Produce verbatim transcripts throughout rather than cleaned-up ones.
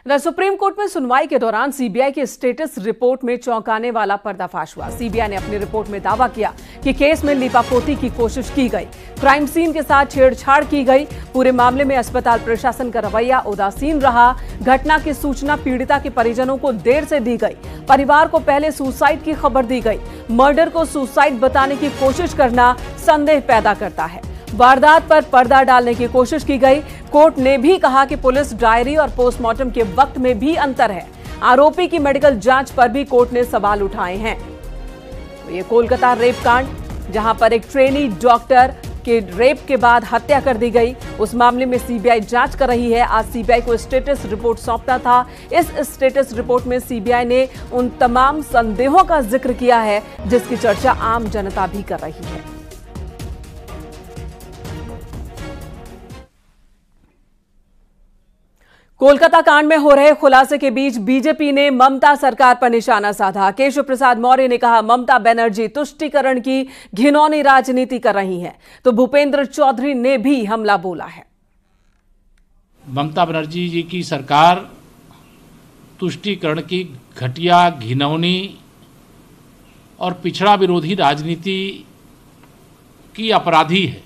The supreme court में सुनवाई के दौरान सीबीआई की स्टेटस रिपोर्ट में चौंकाने वाला पर्दाफाश हुआ। सीबीआई ने अपनी रिपोर्ट में दावा किया कि केस में लीपापोती की कोशिश की गई, क्राइम सीन के साथ छेड़छाड़ की गई। पूरे मामले में अस्पताल प्रशासन का रवैया उदासीन रहा। घटना की सूचना पीड़िता के परिजनों को देर से दी गई। परिवार को पहले सुसाइड की खबर दी गई। मर्डर को सुसाइड बताने की कोशिश करना संदेह पैदा करता है। वारदात पर पर्दा डालने की कोशिश की गई। कोर्ट ने भी कहा कि पुलिस डायरी और पोस्टमार्टम के वक्त में भी अंतर है। आरोपी की मेडिकल जांच पर भी कोर्ट ने सवाल उठाए हैं। तो ये कोलकाता रेप कांड, जहां पर एक ट्रेनी डॉक्टर के रेप के बाद हत्या कर दी गई, उस मामले में सीबीआई जांच कर रही है। आज सीबीआई को स्टेटस रिपोर्ट सौंपना था। इस स्टेटस रिपोर्ट में सीबीआई ने उन तमाम संदेहों का जिक्र किया है जिसकी चर्चा आम जनता भी कर रही है। कोलकाता कांड में हो रहे खुलासे के बीच बीजेपी ने ममता सरकार पर निशाना साधा। केशव प्रसाद मौर्य ने कहा, ममता बनर्जी तुष्टीकरण की घिनौनी राजनीति कर रही हैं। तो भूपेंद्र चौधरी ने भी हमला बोला है। ममता बनर्जी जी की सरकार तुष्टीकरण की घटिया, घिनौनी और पिछड़ा विरोधी राजनीति की अपराधी है।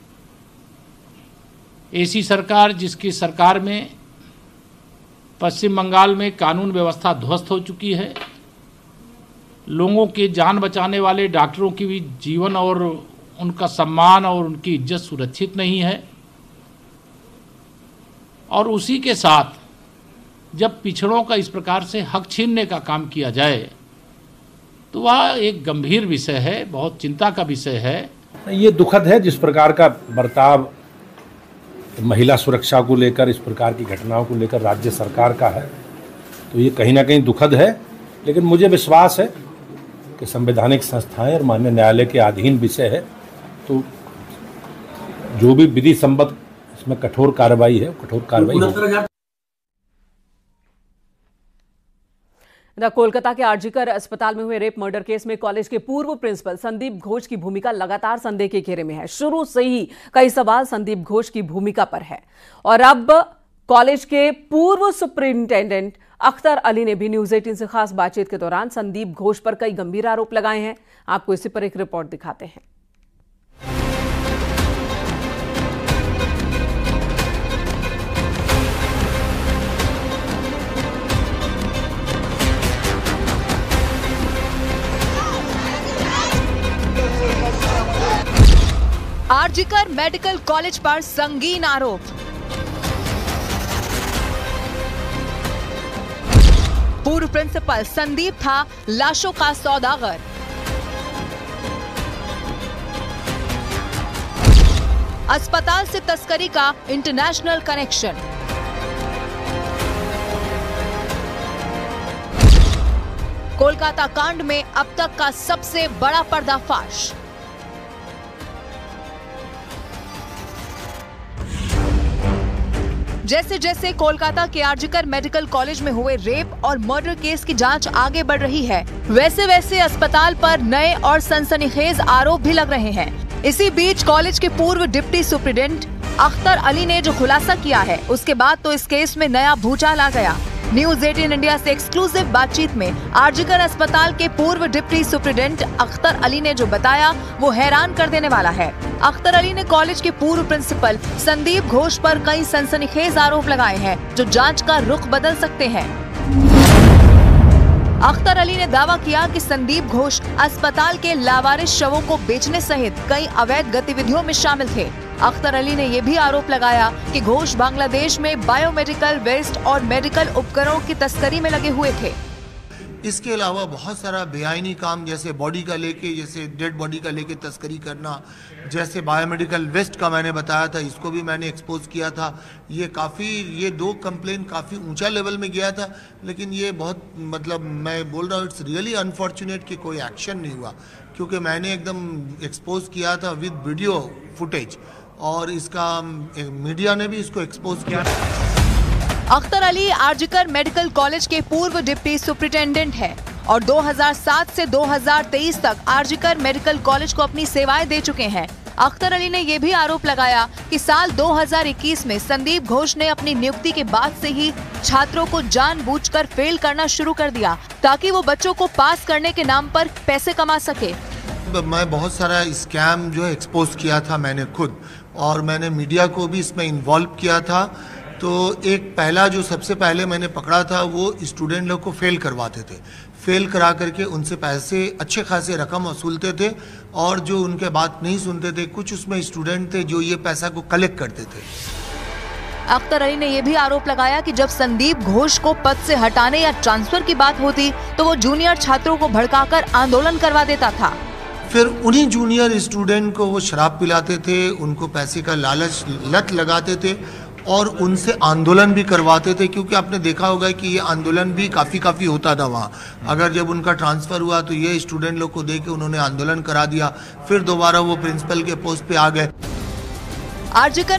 ऐसी सरकार जिसकी सरकार में पश्चिम बंगाल में कानून व्यवस्था ध्वस्त हो चुकी है, लोगों के जान बचाने वाले डॉक्टरों की भी जीवन और उनका सम्मान और उनकी इज्जत सुरक्षित नहीं है, और उसी के साथ जब पिछड़ों का इस प्रकार से हक छीनने का काम किया जाए तो वह एक गंभीर विषय है, बहुत चिंता का विषय है। ये दुखद है जिस प्रकार का बर्ताव महिला सुरक्षा को लेकर, इस प्रकार की घटनाओं को लेकर राज्य सरकार का है, तो ये कहीं ना कहीं दुखद है। लेकिन मुझे विश्वास है कि संवैधानिक संस्थाएं और माननीय न्यायालय के अधीन विषय है, तो जो भी विधि संबद्ध इसमें कठोर कार्रवाई है, कठोर कार्रवाई होगी। कोलकाता के आरजीकर अस्पताल में हुए रेप मर्डर केस में कॉलेज के पूर्व प्रिंसिपल संदीप घोष की भूमिका लगातार संदेह के घेरे में है। शुरू से ही कई सवाल संदीप घोष की भूमिका पर है, और अब कॉलेज के पूर्व सुपरिंटेंडेंट अख्तर अली ने भी न्यूज अठारह से खास बातचीत के दौरान संदीप घोष पर कई गंभीर आरोप लगाए हैं। आपको इसी पर एक रिपोर्ट दिखाते हैं। आरजीकर मेडिकल कॉलेज पर संगीन आरोप। पूर्व प्रिंसिपल संदीप था लाशों का सौदागर। अस्पताल से तस्करी का इंटरनेशनल कनेक्शन। कोलकाता कांड में अब तक का सबसे बड़ा पर्दाफाश। जैसे जैसे कोलकाता के आरजीकर मेडिकल कॉलेज में हुए रेप और मर्डर केस की जांच आगे बढ़ रही है, वैसे वैसे अस्पताल पर नए और सनसनीखेज आरोप भी लग रहे हैं। इसी बीच कॉलेज के पूर्व डिप्टी सुप्रिंटेंडेंट अख्तर अली ने जो खुलासा किया है, उसके बाद तो इस केस में नया भूचाल आ गया। न्यूज अठारह इंडिया से एक्सक्लूसिव बातचीत में आरजीकर अस्पताल के पूर्व डिप्टी सुप्रिंटेंडेंट अख्तर अली ने जो बताया वो हैरान कर देने वाला है। अख्तर अली ने कॉलेज के पूर्व प्रिंसिपल संदीप घोष पर कई सनसनीखेज आरोप लगाए हैं जो जांच का रुख बदल सकते हैं। अख्तर अली ने दावा किया कि संदीप घोष अस्पताल के लावारिस शवों को बेचने सहित कई अवैध गतिविधियों में शामिल थे। अख्तर अली ने यह भी आरोप लगाया कि घोष बांग्लादेश में बायोमेडिकल वेस्ट और मेडिकल उपकरणों की तस्करी में लगे हुए थे। इसके अलावा बहुत सारा बेआईनी काम, जैसे बॉडी का लेके, जैसे डेड बॉडी का लेके तस्करी करना, जैसे बायोमेडिकल वेस्ट का मैंने बताया था, इसको भी मैंने एक्सपोज किया था। ये काफ़ी ये दो कंप्लेन काफ़ी ऊंचा लेवल में गया था, लेकिन ये बहुत मतलब मैं बोल रहा हूँ इट्स रियली अनफॉर्चुनेट कि कोई एक्शन नहीं हुआ, क्योंकि मैंने एकदम एक्सपोज किया था विद वीडियो फुटेज, और इसका मीडिया ने भी इसको एक्सपोज किया। अख्तर अली आरजीकर मेडिकल कॉलेज के पूर्व डिप्टी सुपरिंटेंडेंट है और दो हज़ार सात से दो हज़ार तेईस तक आरजीकर मेडिकल कॉलेज को अपनी सेवाएं दे चुके हैं। अख्तर अली ने यह भी आरोप लगाया कि साल दो हज़ार इक्कीस में संदीप घोष ने अपनी नियुक्ति के बाद से ही छात्रों को जानबूझकर फेल करना शुरू कर दिया ताकि वो बच्चों को पास करने के नाम पर पैसे कमा सके। मैं बहुत सारा स्कैम जो है एक्सपोज किया था मैंने खुद, और मैंने मीडिया को भी इसमें इन्वॉल्व किया था। तो एक पहला जो सबसे पहले मैंने पकड़ा था वो स्टूडेंट लोग को फेल करवाते थे, फेल करा करके उनसे पैसे अच्छे खासे रकम वसूलते थे, और जो उनके बात नहीं सुनते थे कुछ उसमें स्टूडेंट थे जो ये पैसा को कलेक्ट करते थे। अख्तर अली ने यह भी आरोप लगाया कि जब संदीप घोष को पद से हटाने या ट्रांसफर की बात होती तो वो जूनियर छात्रों को भड़काकर आंदोलन करवा देता था। फिर उन्हीं जूनियर स्टूडेंट को वो शराब पिलाते थे, उनको पैसे का लालच लत लगाते थे और उनसे आंदोलन भी करवाते थे, क्योंकि आपने देखा होगा कि ये आंदोलन भी काफ़ी काफ़ी होता था वहाँ। अगर जब उनका ट्रांसफ़र हुआ तो ये स्टूडेंट लोग को देके उन्होंने आंदोलन करा दिया, फिर दोबारा वो प्रिंसिपल के पोस्ट पे आ गए। आरजीकर